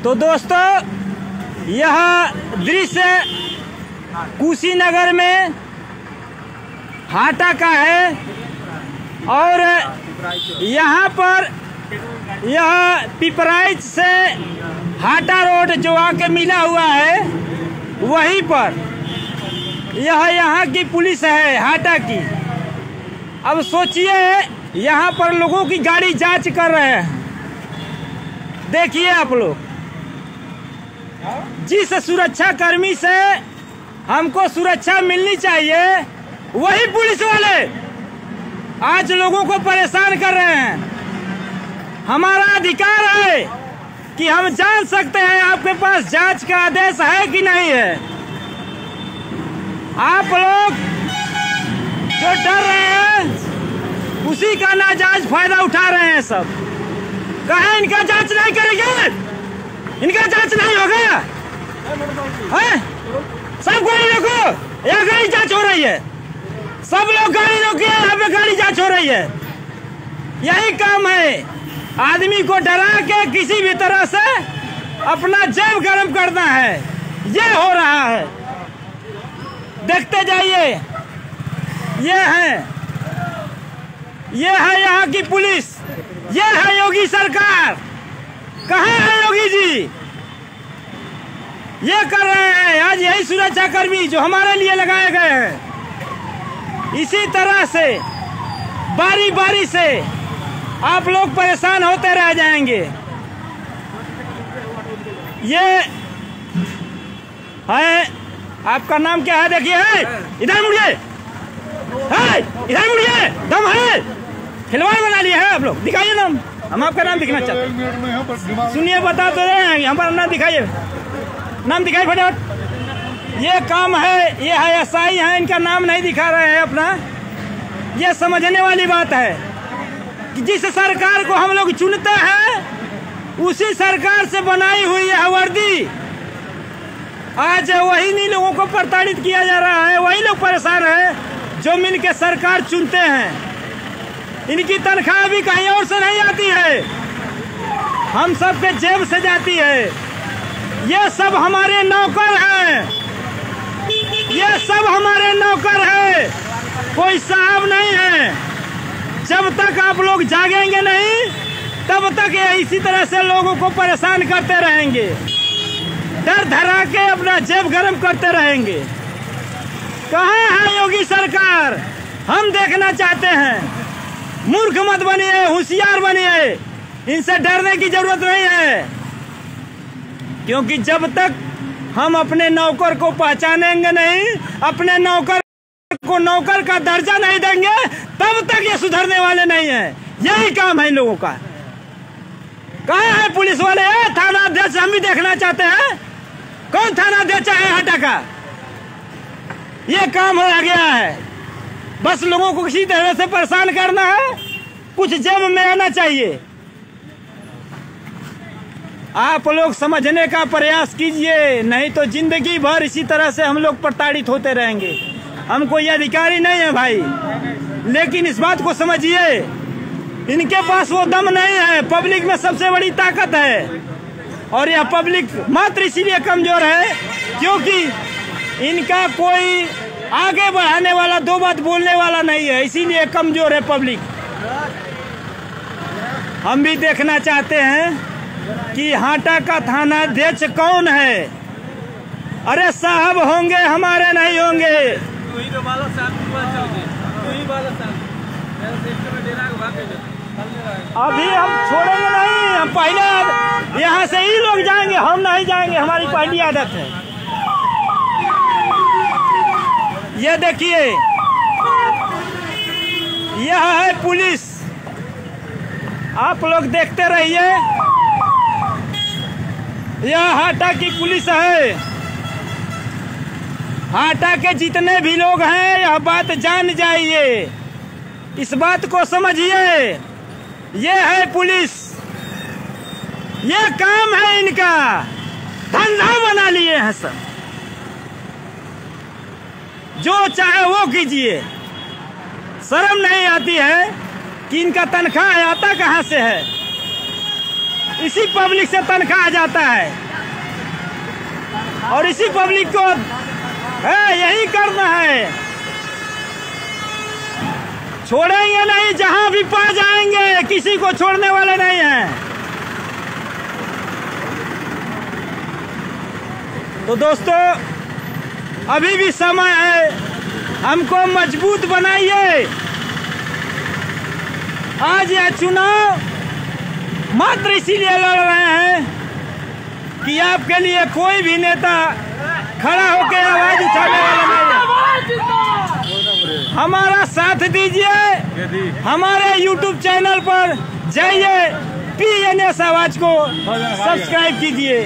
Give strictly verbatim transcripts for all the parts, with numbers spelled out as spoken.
तो दोस्तों, यह दृश्य कुशीनगर में हाटा का है और यहाँ पर यह पिपराइच से हाटा रोड जो आके मिला हुआ है वहीं पर यह यहाँ की पुलिस है हाटा की। अब सोचिए, यहाँ पर लोगों की गाड़ी जांच कर रहे हैं। देखिए आप लोग, जिस सुरक्षा कर्मी से हमको सुरक्षा मिलनी चाहिए वही पुलिस वाले आज लोगों को परेशान कर रहे हैं। हमारा अधिकार है कि हम जान सकते हैं आपके पास जांच का आदेश है कि नहीं है। आप लोग जो डर रहे हैं उसी का नाजायज फायदा उठा रहे हैं सब। कहे इनका जांच नहीं करेंगे, इनका जांच नहीं होगा। है? सब गाड़ी रोको, यहाँ गाड़ी जांच हो रही है। सब लोग गाड़ी रोकिए, यहाँ पे गाड़ी जांच हो रही है। यही काम है, आदमी को डरा के किसी भी तरह से अपना जेब गर्म करना है। ये हो रहा है, देखते जाइए। ये है ये है यहाँ की पुलिस, ये है योगी सरकार। कहाँ है योगी जी? ये कर रहे हैं आज यही सुरक्षा कर्मी जो हमारे लिए लगाए गए हैं। इसी तरह से बारी बारी से आप लोग परेशान होते रह जाएंगे। ये है, आपका नाम क्या है? देखिए, है इधर मुड़िए, है इधर मुड़िए। दम है, खिलवाड़ बना लिया है आप लोग। दिखाइए नाम, हम आपका नाम दिखना चाहते हैं। सुनिए, बता तो रहे हैं, हमारा नाम दिखाइए, नाम दिखाइए फटाफट। ये काम है, ये है एस आई है, इनका नाम नहीं दिखा रहे हैं अपना। ये समझने वाली बात है कि जिस सरकार को हम लोग चुनते हैं उसी सरकार से बनाई हुई है वर्दी। आज वही नहीं लोगों को प्रताड़ित किया जा रहा है। वही लोग परेशान हैं जो मिलके सरकार चुनते हैं। इनकी तनख्वाह भी कहीं और से नहीं आती है, हम सब के जेब से जाती है। ये सब हमारे नौकर हैं, ये सब हमारे नौकर हैं, कोई साहब नहीं है। जब तक आप लोग जागेंगे नहीं तब तक ये इसी तरह से लोगों को परेशान करते रहेंगे, डर धरा के अपना जेब गर्म करते रहेंगे। कहाँ है योगी सरकार? हम देखना चाहते हैं। मूर्ख मत बनिए, होशियार बनिए। इनसे डरने की जरूरत नहीं है, क्योंकि जब तक हम अपने नौकर को पहचानेंगे नहीं, अपने नौकर को नौकर का दर्जा नहीं देंगे, तब तक ये सुधरने वाले नहीं हैं। यही काम है इन लोगों का। कहाँ है पुलिस वाले? थाना अध्यक्ष हम भी देखना चाहते हैं। कौन थाना अध्यक्ष है हाटा का? ये काम हो गया है, बस लोगों को किसी तरह से परेशान करना है, कुछ जेब में आना चाहिए। आप लोग समझने का प्रयास कीजिए, नहीं तो जिंदगी भर इसी तरह से हम लोग प्रताड़ित होते रहेंगे। हम कोई अधिकारी नहीं है भाई, लेकिन इस बात को समझिए, इनके पास वो दम नहीं है। पब्लिक में सबसे बड़ी ताकत है और यह पब्लिक मात्र इसीलिए कमजोर है क्योंकि इनका कोई आगे बढ़ाने वाला, दो बात बोलने वाला नहीं है, इसीलिए कमजोर है पब्लिक। हम भी देखना चाहते हैं कि हाटा का थाना अध्यक्ष कौन है। अरे साहब होंगे, हमारे नहीं होंगे। अभी हम छोड़ेंगे नहीं, हम पहले यहाँ से ही लोग जाएंगे, हम नहीं जाएंगे, हमारी पहली आदत है। ये देखिए, यह है पुलिस, आप लोग देखते रहिए। यह हाटा की पुलिस है। हाटा के जितने भी लोग हैं यह बात जान जाइए, इस बात को समझिए। ये है पुलिस, ये काम है इनका, धंधा बना लिए हैं सब। जो चाहे वो कीजिए, शर्म नहीं आती है कि इनका तनख्वाह आता कहाँ से है। इसी पब्लिक से तनख्वाह जाता है और इसी पब्लिक को है यही करना है। छोड़ेंगे नहीं, जहां भी पा जाएंगे, किसी को छोड़ने वाले नहीं हैं। तो दोस्तों अभी भी समय है, हमको मजबूत बनाइए। आज यह चुनाव मात्र इसीलिए लड़ रहे हैं कि आपके लिए कोई भी नेता खड़ा होकर आवाज उठाने वाला नहीं है। हमारा साथ दीजिए, हमारे यूट्यूब चैनल पर जाइए, पी एन एस आवाज को सब्सक्राइब कीजिए।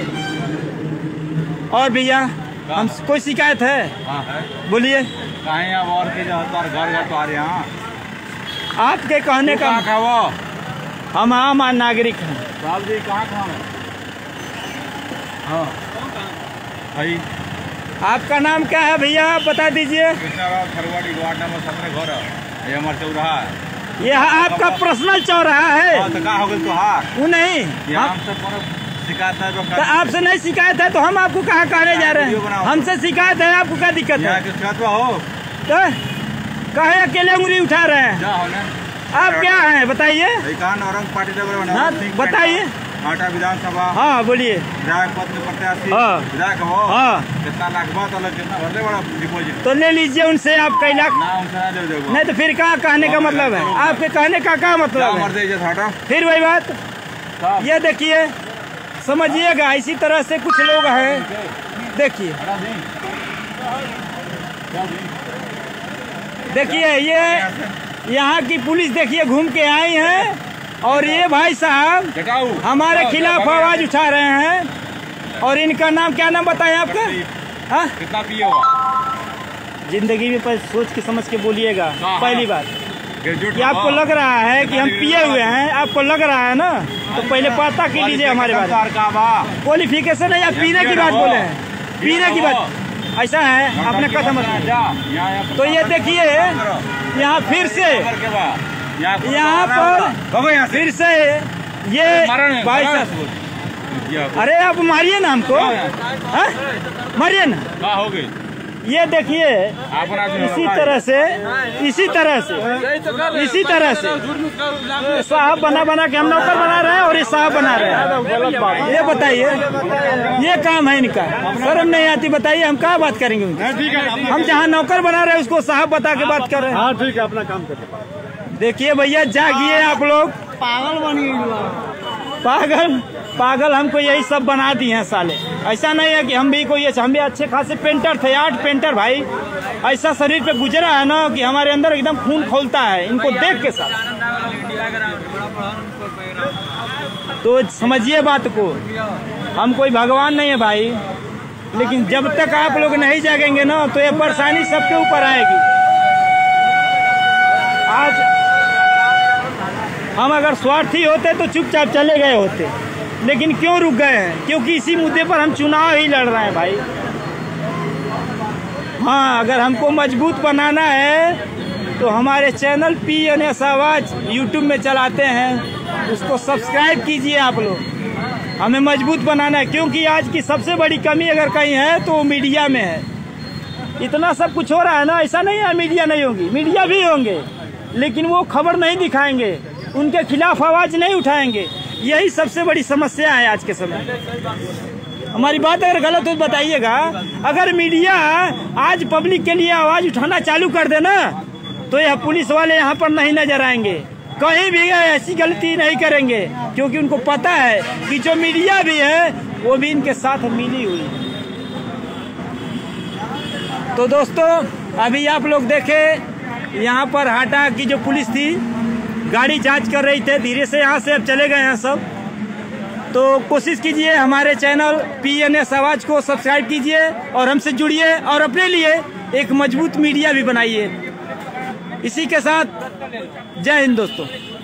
और भैया हम कोई शिकायत है? हाँ है। बोलिए। कहीं अब और की जो घर घर तो आ रहे हैं आपके कहने का का वो हम आम नागरिक हैं। साहब जी कहाँ कहाँ है? हाँ भाई आपका नाम क्या है भैया, आप बता दीजिए। कृष्णाराव खरवाड़ी वार्ड नंबर सत्रह घर है, ये हमारे चौराहा है। ये आपका पर्सनल चौराहा है? हाँ, तो कहाँ हो गई तुहार? वो नहीं, हम शिकायत है तो, तो आपसे नहीं शिकायत है तो हम आपको कहाँ कहने जा रहे हैं? हमसे शिकायत है, आपको क्या दिक्कत है? हो तो कहे अकेले उंगली उठा रहे हैं? आप क्या हैं बताइए? औरंग बताइए। हाटा विधानसभा। हाँ बोलिए। विधायक पद के प्रत्याशी। हाँ। विधायक हो। हाँ। कितना लाख बात अलग, कितना भरते बड़ा डिपोजिट तो ले लीजिए उनसे आप कई लाख। ना उनसे ना दे देगा। नहीं तो फिर क्या कहने का मतलब है? आपके कहने का क्या मतलब है? फिर वही बात। ये देखिए समझिएगा, इसी तरह से कुछ लोग हैं। देखिए देखिए ये यहाँ की पुलिस देखिए घूम के आई है और ये भाई साहब हमारे खिलाफ आवाज उठा रहे हैं। और इनका नाम क्या नाम बताएं आपका? हाँ कितना पिए होगा जिंदगी में पर सोच के समझ के बोलिएगा। पहली बात कि आपको लग रहा है कि हम पिए हुए हैं, आपको लग रहा है ना, तो पहले पता की लीजिए हमारे बारे में। क्वालिफिकेशन है या पीने की बात बोले हैं? पीने की बात ऐसा है, आपने कहा समझ। तो ये देखिए यहाँ फिर से यहाँ पर फिर से ये भाई साहब, अरे आप मारिए ना हमको, मारिए ना। हो गई ये देखिए इसी तरह से इसी तरह से इसी तरह से साहब बना बना के हम नौकर बना रहे हैं और ये साहब बना रहे हैं। ये बताइए ये काम है इनका, शर्म नहीं आती? बताइए हम क्या बात करेंगे उनकी? हम जहाँ नौकर बना रहे हैं उसको साहब बता के बात कर रहे हैं। हाँ ठीक है, अपना काम करिए। देखिए भैया जागिए आप लोग। पागल बनिए। पागल पागल हमको यही सब बना दिए हैं साले। ऐसा नहीं है कि हम भी कोई, हम भी अच्छे खासे पेंटर थे, आर्ट पेंटर भाई। ऐसा शरीर पे गुजरा है ना कि हमारे अंदर एकदम खून खोलता है इनको देख के साथ। तो समझिए बात को, हम कोई भगवान नहीं है भाई, लेकिन जब तक आप लोग नहीं जागेंगे ना तो ये परेशानी सबके ऊपर आएगी। आज हम अगर स्वार्थी होते तो चुपचाप चले गए होते, लेकिन क्यों रुक गए हैं? क्योंकि इसी मुद्दे पर हम चुनाव ही लड़ रहे हैं भाई। हाँ अगर हमको मजबूत बनाना है तो हमारे channel P N S Awaz YouTube में चलाते हैं, उसको सब्सक्राइब कीजिए आप लोग। हमें मजबूत बनाना है, क्योंकि आज की सबसे बड़ी कमी अगर कहीं है तो मीडिया में है। इतना सब कुछ हो रहा है ना, ऐसा नहीं है मीडिया नहीं होगी, मीडिया भी होंगे, लेकिन वो खबर नहीं दिखाएंगे, उनके खिलाफ आवाज नहीं उठाएंगे। यही सबसे बड़ी समस्या है आज के समय। हमारी बात अगर गलत हो तो बताइएगा। अगर मीडिया आज पब्लिक के लिए आवाज उठाना चालू कर देना तो यह पुलिस वाले यहाँ पर नहीं नजर आएंगे, कहीं भी ऐसी गलती नहीं करेंगे, क्योंकि उनको पता है कि जो मीडिया भी है वो भी इनके साथ मिली हुई है। तो दोस्तों अभी आप लोग देखे यहाँ पर हाटा की जो पुलिस थी गाड़ी जांच कर रही थे, धीरे से यहाँ से अब चले गए हैं सब। तो कोशिश कीजिए हमारे चैनल पी एन एस आवाज को सब्सक्राइब कीजिए और हमसे जुड़िए और अपने लिए एक मजबूत मीडिया भी बनाइए। इसी के साथ जय हिंद दोस्तों।